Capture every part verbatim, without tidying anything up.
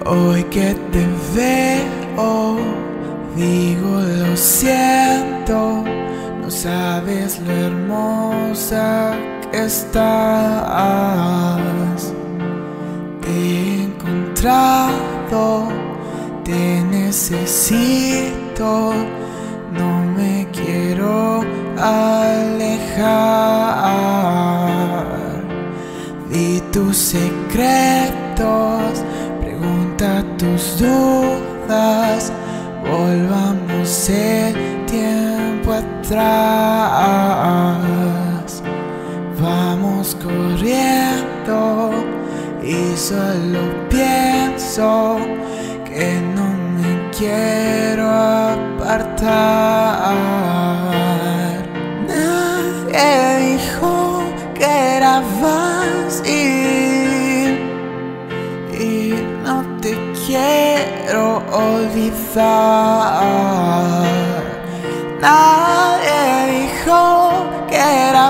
Hoy que te veo, digo lo siento, no sabes lo hermosa que estás. Te he encontrado, te necesito, no me quiero alejar. Vi tus secretos, pregunta tus dudas, volvamos el tiempo atrás. Vamos corriendo y solo pienso que no me quiero apartar. Nadie dijo que era fácil y no te quiero olvidar. Nadie dijo que era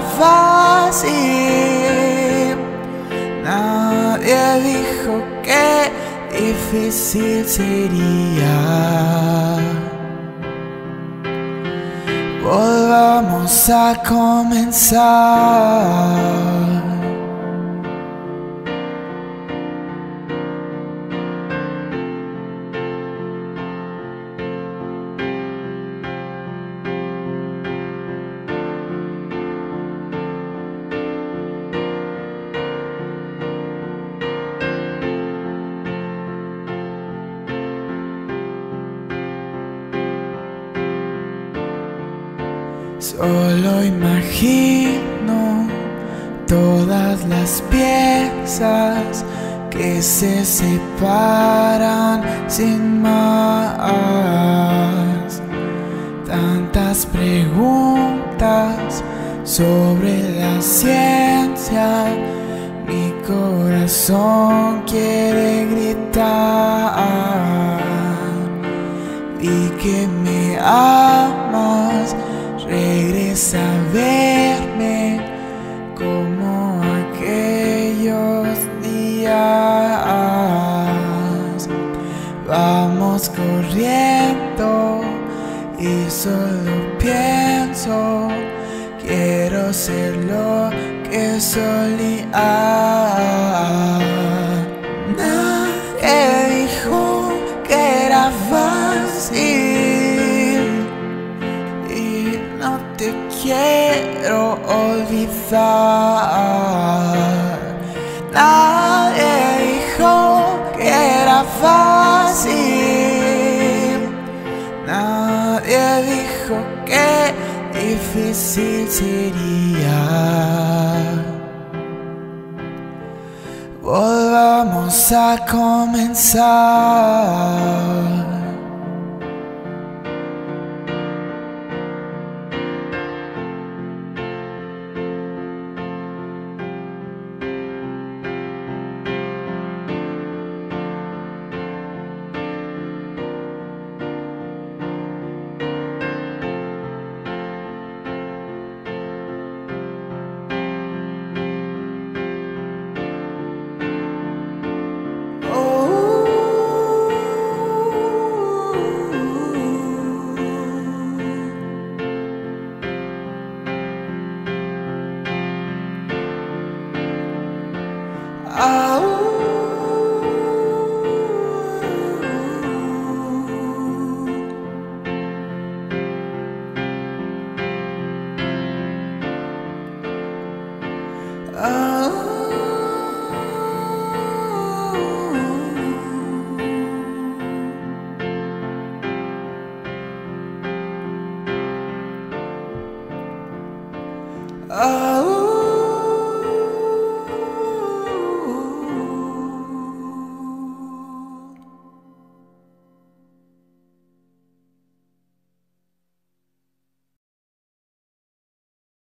fácil. Nadie dijo que difícil sería. Volvamos a comenzar. Solo imagino todas las piezas que se separan sin más. Tantas preguntas sobre la ciencia, mi corazón quiere gritar. Y que me amas, regresa a verme como aquellos días. Vamos corriendo y solo pienso, quiero ser lo que solía. Nadie dijo que era fácil y no te quiero olvidar. Nadie dijo que era fácil. Nadie dijo que difícil sería. Volvamos a comenzar. Oh,